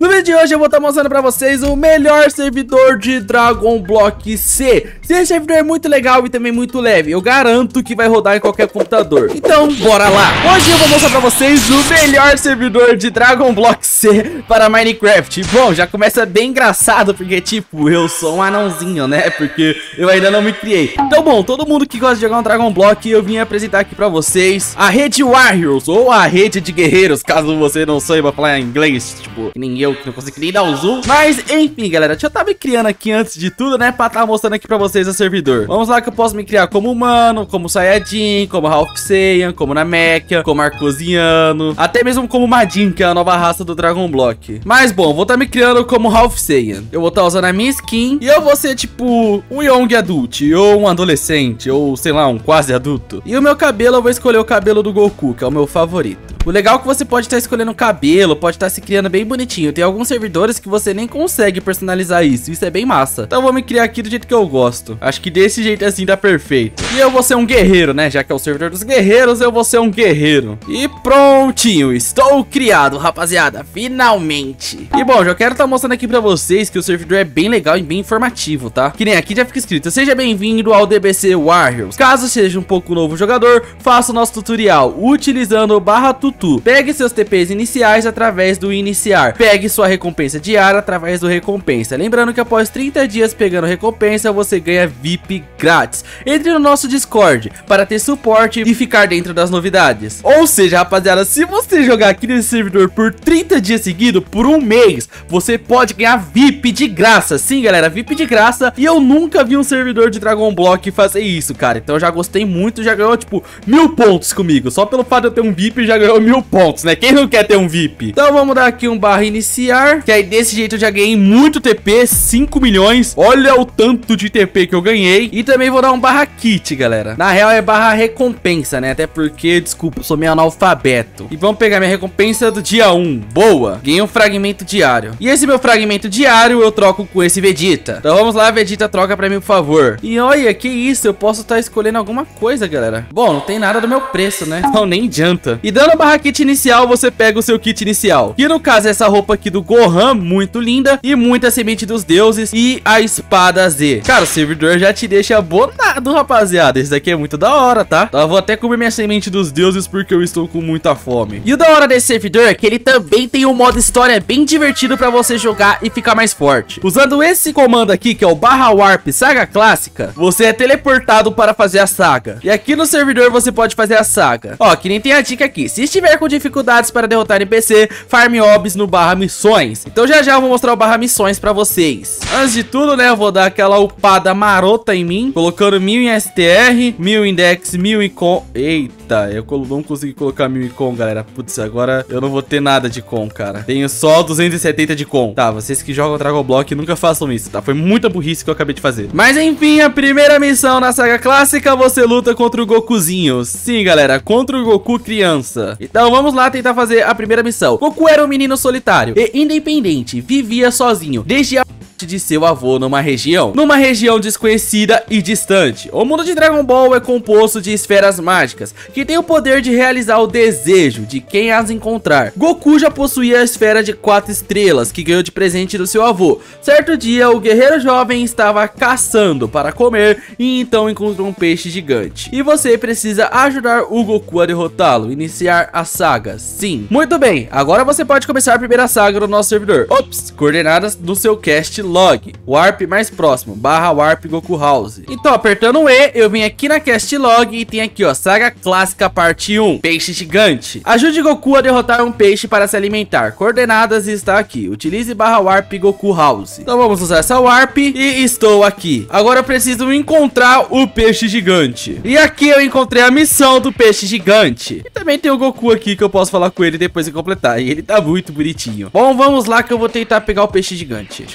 No vídeo de hoje eu vou estar mostrando pra vocês o melhor servidor de Dragon Block C. Esse servidor é muito legal e também muito leve. Eu garanto que vai rodar em qualquer computador. Então, bora lá. Hoje eu vou mostrar pra vocês o melhor servidor de Dragon Block C para Minecraft. Bom, já começa bem engraçado porque, tipo, eu sou um anãozinho, né? Porque eu ainda não me criei. Então, bom, todo mundo que gosta de jogar um Dragon Block, eu vim apresentar aqui pra vocês a rede Warriors, ou a rede de guerreiros, caso você não saiba falar inglês, tipo, nem eu que não consegui nem dar o zoom. Mas, enfim, galera, deixa eu estar me criando aqui antes de tudo, né, pra estar mostrando aqui pra vocês o servidor. Vamos lá que eu posso me criar como humano, como Saiyajin, como Half Saiyan, como Namekia, como Arcosiano, até mesmo como Majin, que é a nova raça do Dragon Block. Mas, bom, vou estar me criando como Half Saiyan. Eu vou estar usando a minha skin e eu vou ser, tipo, um young adult, ou um adolescente, ou, sei lá, um quase adulto. E o meu cabelo, eu vou escolher o cabelo do Goku, que é o meu favorito. O legal é que você pode estar escolhendo o cabelo, pode estar se criando bem bonitinho. Tem alguns servidores que você nem consegue personalizar isso. Isso é bem massa. Então eu vou me criar aqui do jeito que eu gosto. Acho que desse jeito assim tá perfeito. E eu vou ser um guerreiro, né? Já que é o servidor dos guerreiros, eu vou ser um guerreiro. E prontinho, estou criado, rapaziada. Finalmente. E bom, já quero estar mostrando aqui pra vocês que o servidor é bem legal e bem informativo, tá? Que nem aqui já fica escrito: seja bem-vindo ao DBC Warriors. Caso seja um pouco novo jogador, faça o nosso tutorial utilizando o /tutu. Pegue seus TPs iniciais através do iniciar. Pegue sua recompensa diária através do recompensa. Lembrando que após 30 dias pegando recompensa, você ganha VIP grátis. Entre no nosso Discord para ter suporte e ficar dentro das novidades. Ou seja, rapaziada, se você jogar aqui nesse servidor por 30 dias seguidos, por um mês, você pode ganhar VIP de graça. Sim, galera, VIP de graça. E eu nunca vi um servidor de Dragon Block fazer isso, cara. Então eu já gostei muito, já ganhou tipo 1000 pontos comigo. Só pelo fato de eu ter um VIP já ganhou 1000 pontos, né? Quem não quer ter um VIP? Então vamos dar aqui um /iniciar, que aí desse jeito eu já ganhei muito TP, 5 milhões. Olha o tanto de TP que eu ganhei. E também vou dar um /kit, galera. Na real é /recompensa, né? Até porque, desculpa, eu sou meio analfabeto. E vamos pegar minha recompensa do dia 1. Boa! Ganhei um fragmento diário. E esse meu fragmento diário eu troco com esse Vegeta. Então vamos lá, Vegeta, troca pra mim, por favor. E olha, que isso, eu posso estar escolhendo alguma coisa, galera. Bom, não tem nada do meu preço, né? Então nem adianta. E dando /kit inicial, você pega o seu kit inicial, que no caso é essa roupa aqui do Gohan, muito linda, e muita semente dos deuses e a espada Z. Cara, o servidor já te deixa abonado, rapaziada. Esse daqui é muito da hora, tá? Então eu vou até comer minha semente dos deuses porque eu estou com muita fome. E o da hora desse servidor é que ele também tem um modo história bem divertido pra você jogar e ficar mais forte. Usando esse comando aqui, que é o /warp saga clássica, você é teleportado para fazer a saga. E aqui no servidor você pode fazer a saga. Ó, que nem tem a dica aqui: se estiver com dificuldades para derrotar NPC, farme obs no /missões. Então já eu vou mostrar o /missões pra vocês. Antes de tudo, né, eu vou dar aquela upada marota em mim, colocando 1000 em STR, 1000 em Dex, 1000 em com... Eita, eu não consegui colocar 1000 em com, galera. Putz, agora eu não vou ter nada de com, cara. Tenho só 270 de com. Tá, vocês que jogam Dragon Block nunca façam isso, tá? Foi muita burrice que eu acabei de fazer. Mas enfim, a primeira missão na saga clássica, você luta contra o Gokuzinho. Sim, galera, contra o Goku criança. Então vamos lá tentar fazer a primeira missão. Goku era um menino solitário e independente, vivia sozinho desde a de seu avô numa região desconhecida e distante. O mundo de Dragon Ball é composto de esferas mágicas que tem o poder de realizar o desejo de quem as encontrar. Goku já possuía a esfera de 4 estrelas que ganhou de presente do seu avô. Certo dia, o guerreiro jovem estava caçando para comer e então encontrou um peixe gigante. E você precisa ajudar o Goku a derrotá-lo, iniciar a saga. Sim. Muito bem, agora você pode começar a primeira saga no nosso servidor. Ops, coordenadas no seu cast log, warp mais próximo, /warp Goku House. Então, apertando o E, eu vim aqui na cast log e tem aqui, ó, saga clássica parte 1, peixe gigante. Ajude Goku a derrotar um peixe para se alimentar. Coordenadas está aqui. Utilize /warp Goku House. Então vamos usar essa warp e estou aqui. Agora eu preciso encontrar o peixe gigante. E aqui eu encontrei a missão do peixe gigante. E também tem o Goku aqui que eu posso falar com ele depois de completar. E ele tá muito bonitinho. Bom, vamos lá que eu vou tentar pegar o peixe gigante. Acho que eu tenho que bater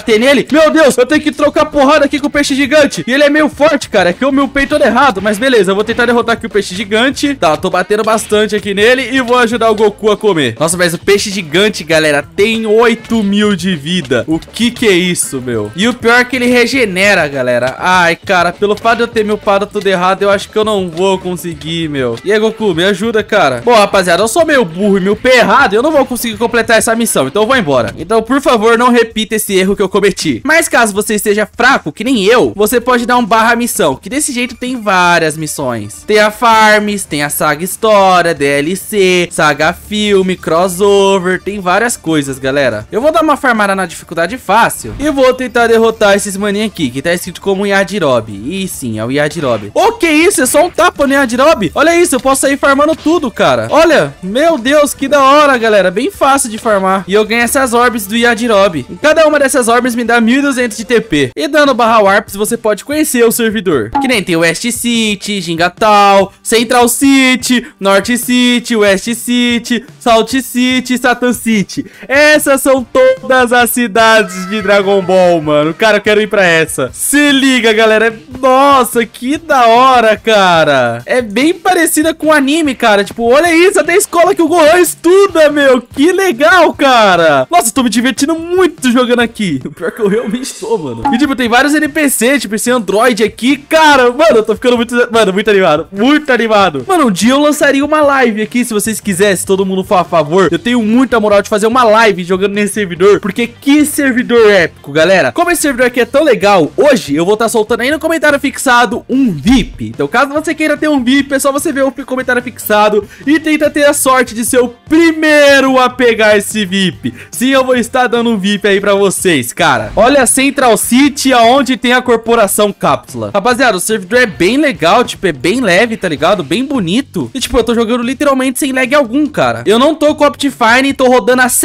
bater nele. Meu Deus, eu tenho que trocar porrada aqui com o peixe gigante. E ele é meio forte, cara. É que eu me upei todo errado. Mas beleza, eu vou tentar derrotar aqui o peixe gigante. Tá, eu tô batendo bastante aqui nele e vou ajudar o Goku a comer. Nossa, mas o peixe gigante, galera, tem 8.000 de vida. O que é isso, meu? E o pior é que ele regenera, galera. Ai, cara, pelo fato de eu ter me upado tudo errado, eu acho que eu não vou conseguir, meu. E aí, Goku, me ajuda, cara. Bom, rapaziada, eu sou meio burro e me upei errado. Eu não vou conseguir completar essa missão, então eu vou embora. Então, por favor, não repita esse erro que eu cometi. Mas caso você esteja fraco, que nem eu, você pode dar um /missão, que desse jeito tem várias missões. Tem a Farms, tem a Saga História, DLC, Saga Filme, Crossover, tem várias coisas, galera. Eu vou dar uma farmada na dificuldade fácil e vou tentar derrotar esses maninhos aqui, que tá escrito como Yajirobe. E sim, é o Yajirobe. O que isso? É só um tapa no Yajirobe? Olha isso, eu posso sair farmando tudo, cara. Olha, meu Deus, que da hora, galera. Bem fácil de farmar. E eu ganho essas orbes do Yajirobe. E cada uma dessas orbes me dá 1.200 de TP. E dando /warps, você pode conhecer o servidor. Que nem tem West City, Jingatal, Central City, North City, West City, South City, Satan City. Essas são todas as cidades de Dragon Ball, mano. Cara, eu quero ir pra essa. Se liga, galera. Nossa, que da hora, cara. É bem parecida com o anime, cara. Tipo, olha isso, até a escola que o Gohan estuda, meu. Que legal, cara. Nossa, tô me divertindo muito jogando aqui. O pior que eu realmente tô, mano. E, tipo, tem vários NPCs, tipo, esse Android aqui. Cara, mano, eu tô ficando muito animado. Muito animado. Mano, um dia eu lançaria uma live aqui, se vocês quisessem, se todo mundo for a favor. Eu tenho muita moral de fazer uma live jogando nesse servidor, porque que servidor épico, galera. Como esse servidor aqui é tão legal, hoje eu vou estar soltando aí no comentário fixado um VIP. Então, caso você queira ter um VIP, é só você ver o comentário fixado e tenta ter a sorte de ser o primeiro a pegar esse VIP. Sim, eu vou estar dando um VIP aí pra vocês, cara. Olha a Central City, aonde tem a corporação Cápsula. Rapaziada, o servidor é bem legal, tipo, é bem leve, tá ligado? Bem bonito. E, tipo, eu tô jogando literalmente sem lag algum, cara. Eu não tô com Optifine e tô rodando a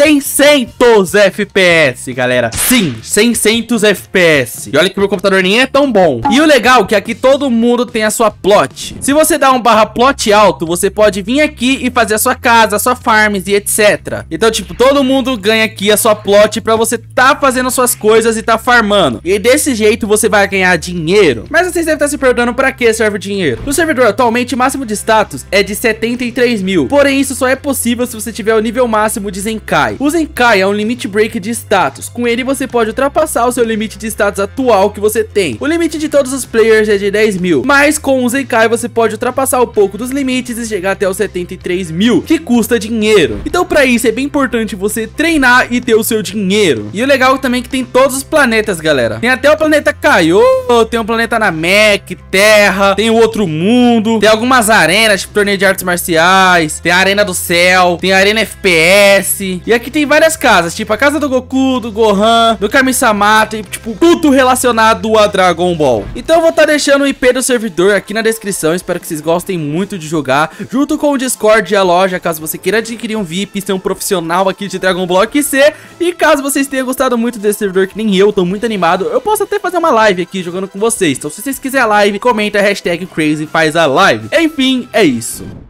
600 FPS, galera. Sim, 600 FPS. E olha que meu computador nem é tão bom. E o legal é que aqui todo mundo tem a sua plot. Se você dá um /plot alto, você pode vir aqui e fazer a sua casa, a sua farms e etc. Então, tipo, todo mundo ganha aqui a sua plot pra você tá fazendo suas coisas e tá farmando. E desse jeito você vai ganhar dinheiro. Mas vocês devem estar se perguntando pra que serve o dinheiro. No servidor atualmente, o máximo de status é de 73 mil. Porém, isso só é possível se você tiver o nível máximo de Zenkai. O Zenkai é um limit break de status. Com ele você pode ultrapassar o seu limite de status atual que você tem. O limite de todos os players é de 10 mil. Mas com o Zenkai você pode ultrapassar um pouco dos limites e chegar até os 73 mil, que custa dinheiro. Então pra isso é bem importante você treinar e ter o seu dinheiro. E o legal também é que tem todos os planetas, galera. Tem até o planeta Kaiô, tem um planeta Namek, Terra, tem o Outro Mundo, tem algumas arenas, tipo torneio de artes marciais, tem a Arena do Céu, tem a Arena FPS. E aqui tem várias casas, tipo a casa do Goku, do Gohan, do Kami-sama, tem tipo tudo relacionado a Dragon Ball. Então eu vou estar deixando o IP do servidor aqui na descrição. Espero que vocês gostem muito de jogar, junto com o Discord e a loja, caso você queira adquirir um VIP, ser um profissional aqui de Dragon Block C. E caso vocês tenham gostado muito desse servidor, que nem eu, tô muito animado, eu posso até fazer uma live aqui jogando com vocês. Então se vocês quiserem a live, comenta a hashtag Crazy faz a live. Enfim, é isso.